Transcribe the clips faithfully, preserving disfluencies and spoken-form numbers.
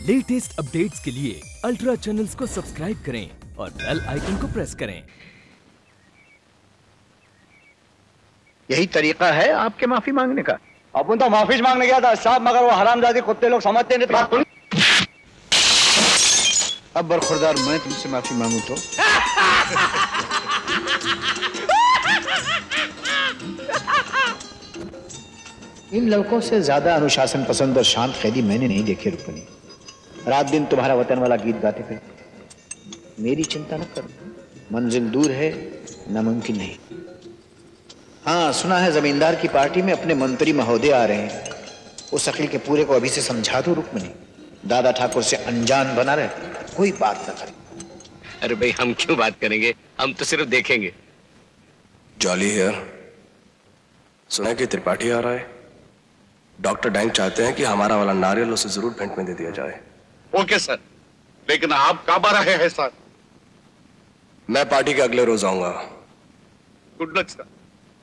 Latest updates के लिए ultra channels को सब्सक्राइब करें और बेल आइकन को प्रेस करें। यही तरीका है आपके माफी मांगने का? अपन तो माफी मांगने गया था साहब, मगर वो हरामजादी कुत्ते लोग समझते नहीं थे। अब बरखुरदार मैं तुमसे माफी मांगू तो? इन लड़कों से ज्यादा अनुशासन पसंद और शांत कैदी मैंने नहीं देखे रुक्मिणी। रात दिन तुम्हारा वतन वाला गीत गाते फिरते। मेरी चिंता न करो, मंजिल दूर है, नामुमकिन नहीं। हाँ, सुना है जमींदार की पार्टी में अपने मंत्री महोदय आ रहे हैं। उस अकील के पूरे को अभी से समझा दो रुक्मिणी। दादा ठाकुर से अनजान बना रहे, कोई बात न करे। अरे भाई, हम क्यों बात करेंगे, हम तो सिर्फ देखेंगे। Jolly here. सुना कि त्रिपाठी आ रहा है। डॉक्टर डैंग चाहते हैं कि हमारा वाला नारियल उसे जरूर भेंट में दे दिया जाए। ओके सर, लेकिन आप कब आ रहे हैं सर? मैं पार्टी के अगले रोज आऊंगा। Good luck sir.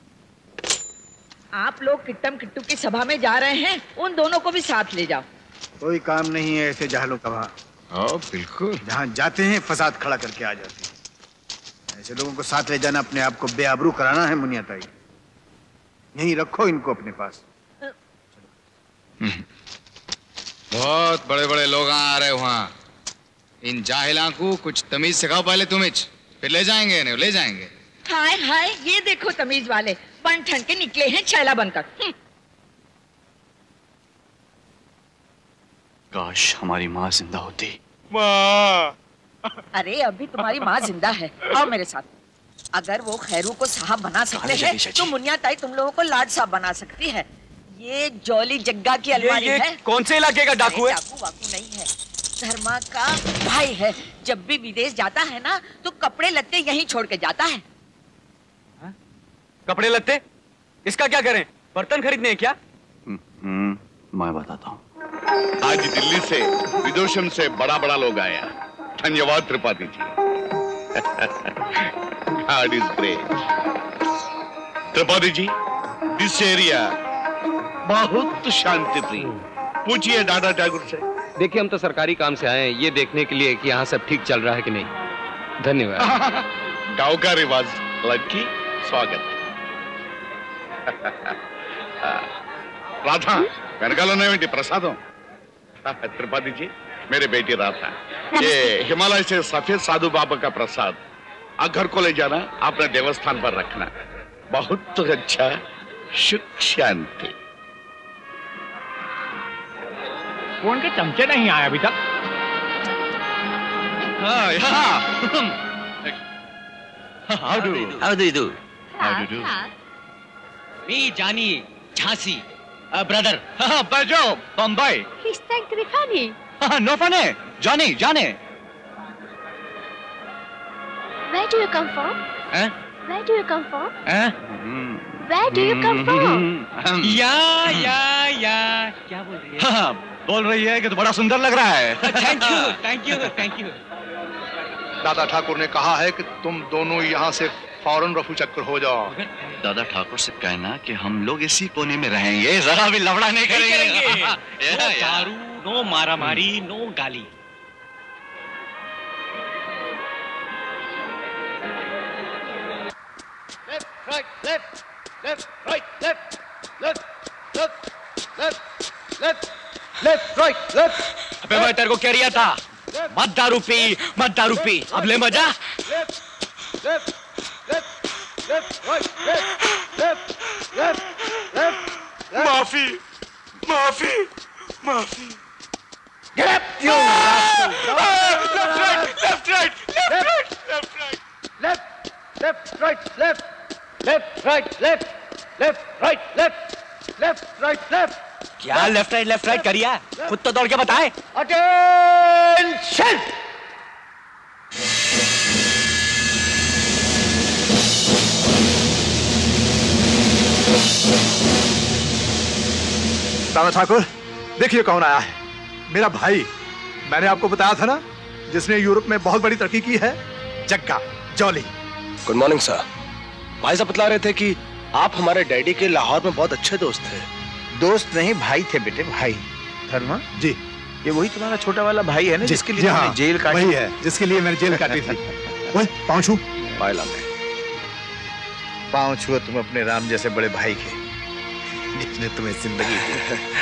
आप लोग किट्टम किट्टू की सभा में जा रहे हैं, उन दोनों को भी साथ ले जाओ। कोई काम नहीं है ऐसे जहलों का वहां। हाँ बिल्कुल, जहां जाते हैं फसाद खड़ा करके आ जाते हैं। ऐसे लोगों को साथ ले जाना अपने आप को बेआबरू कराना है मुनिया ताई। यहीं रखो इनको अपने पास। बहुत बड़े बड़े लोग आ रहे वहां। इन जाहिला को कुछ तमीज सिखाओ पहले तुम, फिर ले जाएंगे नहीं ले जाएंगे। हाय हाय, ये देखो तमीज वाले बन ठन के निकले हैं छैला बनकर। काश हमारी माँ जिंदा होती। माँ। अरे अभी तुम्हारी माँ जिंदा है, आओ मेरे साथ। अगर वो खैरू को साहब बना सकते हैं तो मुनिया ताई तुम लोगों को लाड साहब बना सकती है। ये जॉली जग्गा की अलमारी ये, ये है। कौन से इलाके का डाकू है? डाकू वाकू नहीं है, धर्मा का भाई है। जब भी विदेश जाता है ना तो कपड़े लत्ते यहीं छोड़ के जाता है। हा? कपड़े लत्ते इसका क्या करें? बर्तन खरीदने क्या? हम्म, मैं बताता हूँ। आज दिल्ली से विदेशों से बड़ा बड़ा लोग आया। धन्यवाद Tripathi ji. God is great। Tripathi ji, this area बहुत शांति प्रिय। पूछिए दादा ठाकुर से। देखिए, हम तो सरकारी काम से आए हैं ये देखने के लिए कि यहाँ सब ठीक चल रहा है कि नहीं। धन्यवाद। गाँव का रिवाज लड़की स्वागत। राधा వెనకాలనేమిటి ప్రసాదం? त्रिपाठी जी, मेरे बेटी राधा, ये हिमालय से सफेद साधु बाबा का प्रसाद। आप घर को ले जाना, अपने देवस्थान पर रखना। बहुत अच्छा, सुख शांति। कौन के चमचे नहीं आए अभी तक? हाँ, हाँ। How do you do? How do you do? How do you do? Me, Johnny, Jhansi, brother, बजो, Bombay. He's thank Rifani. No funny, Johnny, Johnny. Where do you come from? Huh? Where do you come from? Huh? Where do you come from? या या या क्या बोल रही है? हाँ, बोल रही है कि तो बड़ा सुंदर लग रहा है। Thank you, thank you, thank you. Dada Thakur ने कहा है कि तुम दोनों यहाँ से फौरन रफू चक्कर हो जाओ। दादा ठाकुर से कहना कि हम लोग इसी कोने में रहेंगे, जरा भी लफड़ा नहीं करेंगे। नो दारू, नो मारामारी, नो गाली। Left, right, left, left, right, left, left, left, left, left, left, right, left। अबे मैं तेरे को कह रिया था, मत दारू पी, मत दारू पी। अब ले मजा। Left, left, left, left, right, left, left, left, left, left। माफी, माफी, माफी। Get up, you rascal! Left, right, left, right, left, right, left, right, left, left, right, left, left, right, left, left, right, left, left, right, left। क्या left right left right करिया? खुद तो दौड़ के बताए। Attention! दादा ठाकुर, देखिए कौन आया है। मेरा भाई, मैंने आपको बताया था ना, जिसने यूरोप में बहुत बड़ी तरक्की की है, Jagga, Jolly. Good morning sir. भाई साहब बतला रहे थे कि आप हमारे डैडी के लाहौर में बहुत अच्छे दोस्त थे। दोस्त नहीं, भाई थे बेटे, भाई। धर्मा जी, ये वही तुम्हारा छोटा वाला भाई है ना जिसके लिए तुमने जेल काटी? वही है जिसके लिए मैंने जेल काटी थी। ओए पाँव छू। पाए लागे। पाँव छुओ तुम अपने राम जैसे बड़े भाई के, जिसने तुम्हें जिंदगी दी।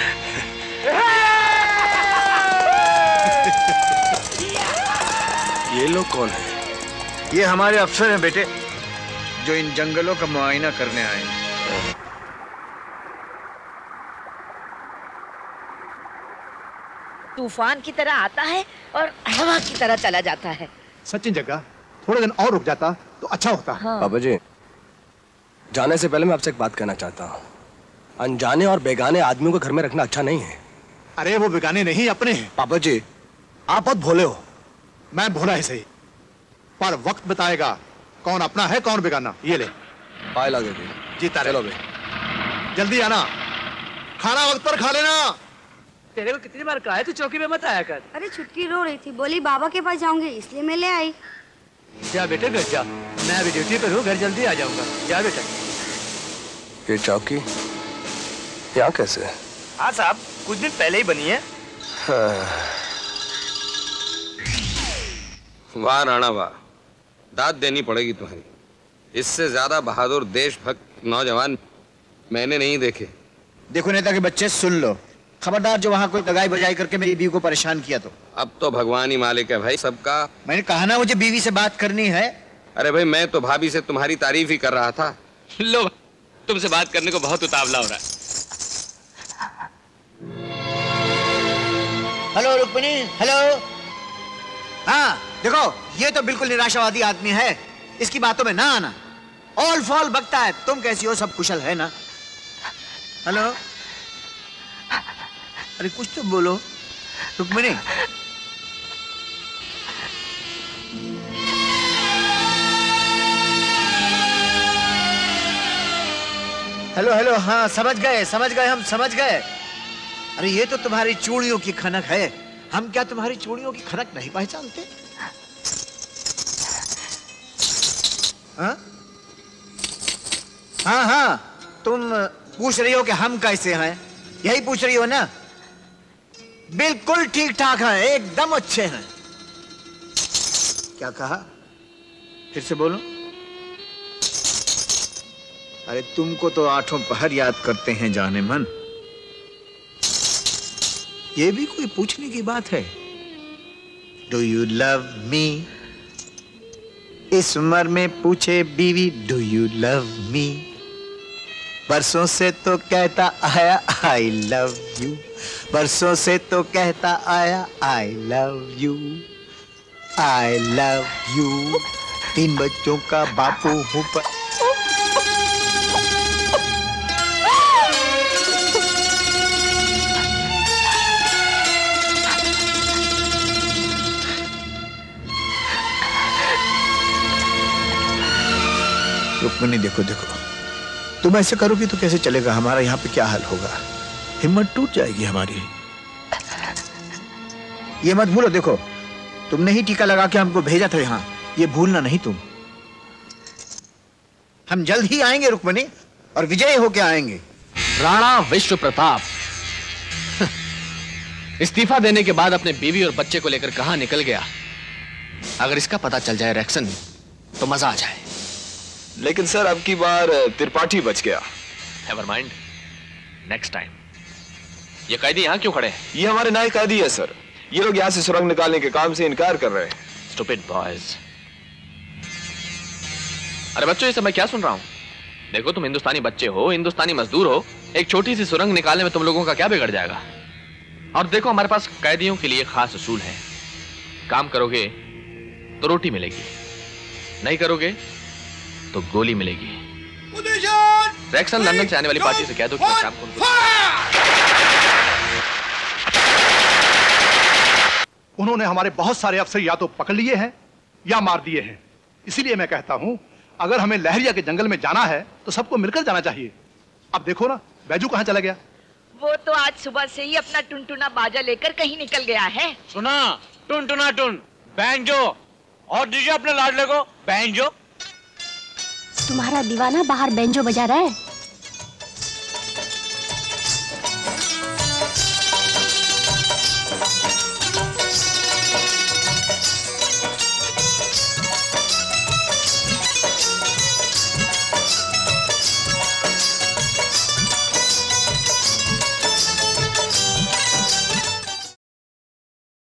ये लोग कौन है? ये हमारे अफसर हैं बेटे, जो इन जंगलों का मुआयना करने आए हैं। तूफान की तरह आता है और हवा की तरह चला जाता है। सचिन जग्गा, थोड़े दिन और रुक जाता तो अच्छा होता। हाँ। पापा जी, जाने से पहले मैं आपसे एक बात कहना चाहता हूँ। अनजाने और बेगाने आदमियों को घर में रखना अच्छा नहीं है। अरे वो बेगाने नहीं, अपने हैं। पापा जी, आप बहुत भोले हो। मैं भोला है सही, पर वक्त बताएगा कौन अपना है कौन बेगाना। ये ले पाए लगे जीता चलो बे, जल्दी आना, खाना वक्त पर खा लेना। तेरे को कितनी बार कहा है तू चौकी में मत आया कर। अरे छुटकी रो रही थी, बोली बाबा के पास जाऊंगी इसलिए मैं ले आई। जा बेटे घर जा, मैं अभी ड्यूटी पर हूँ, घर जल्दी आ जाऊंगा। जा बेटा। ये चौकी यहाँ कैसे? हाँ साहब, कुछ दिन पहले ही बनी है। हाँ। वाह राणा वाह, दाद देनी पड़ेगी तुम्हें। इससे ज्यादा बहादुर देशभक्त नौजवान मैंने नहीं देखे। देखो नेता के बच्चे, सुन लो, खबरदार जो वहां कोई दगाई बजाई करके मेरी बीवी को परेशान किया तो। अब तो भगवान ही मालिक है भाई सबका। मैंने कहा ना मुझे बीवी से बात करनी है। अरे भाई मैं तो भाभी से तुम्हारी तारीफ ही कर रहा था। लो, तुमसे बात करने को बहुत उतावला हो रहा है। Hello Rukmini, hello. हाँ देखो, ये तो बिल्कुल निराशावादी आदमी है, इसकी बातों में ना आना। ऑल फॉल बकता है। तुम कैसी हो? सब कुशल है ना? हेलो, अरे कुछ तो बोलो रुक्मिणी। हेलो हेलो, हाँ समझ गए समझ गए हम समझ गए। अरे ये तो तुम्हारी चूड़ियों की खनक है, हम क्या तुम्हारी चूड़ियों की खनक नहीं पहचानते? हाँ हाँ हाँ, तुम पूछ रही हो कि हम कैसे हैं, यही पूछ रही हो ना? बिल्कुल ठीक ठाक हैं, एकदम अच्छे हैं। क्या कहा? फिर से बोलो। अरे तुमको तो आठों पहर याद करते हैं जाने मन, ये भी कोई पूछने की बात है? Do you love me? इस उम्र में पूछे बीवी डू यू लव मी। बरसों से तो कहता आया आई लव यू, बरसों से तो कहता आया I love you, I love you. तीन बच्चों का बापू हूं पर रुक्मिणी, देखो देखो, तुम ऐसे करोगी तो कैसे चलेगा? हमारा यहाँ पे क्या हाल होगा? हिम्मत टूट जाएगी हमारी। ये मत भूलो, देखो तुमने ही टीका लगा के हमको भेजा था यहाँ, ये भूलना नहीं तुम। हम जल्द ही आएंगे रुक्मिणी, और विजय होके आएंगे। राणा विश्व प्रताप इस्तीफा देने के बाद अपने बीवी और बच्चे को लेकर कहां निकल गया, अगर इसका पता चल जाए रैक्सन तो मजा आ जाए। लेकिन सर अब की बार त्रिपाठी बच गया। Never mind, next time. ये कैदी यहाँ क्यों खड़े हैं? ये हमारे नए कैदी है सर, ये लोग यहाँ से सुरंग निकालने के काम से इनकार कर रहे हैं। Stupid boys. अरे बच्चों, ये सब मैं क्या सुन रहा हूँ? देखो तुम हिंदुस्तानी बच्चे हो, हिंदुस्तानी मजदूर हो, एक छोटी सी सुरंग निकालने में तुम लोगों का क्या बिगड़ जाएगा? और देखो हमारे पास कैदियों के लिए खास उसूल है, काम करोगे तो रोटी मिलेगी, नहीं करोगे तो गोली मिलेगी। रैक्सन लंदन से आने वाली पार्टी से कह दो कि मैं शाम को उनको... उन्होंने हमारे बहुत सारे अफसर या तो पकड़ लिए हैं या मार दिए हैं। इसीलिए मैं कहता हूं, अगर हमें लहरिया के जंगल में जाना है तो सबको मिलकर जाना चाहिए। अब देखो ना, बैजू कहां चला गया? वो तो आज सुबह से ही अपना टुनटुना बाजा लेकर कहीं निकल गया है। सुना, टुनटुना टुन बैंजो, और दीजिए अपने लाडले को बैंजो। तुम्हारा दीवाना बाहर बैंजो बजा रहा है।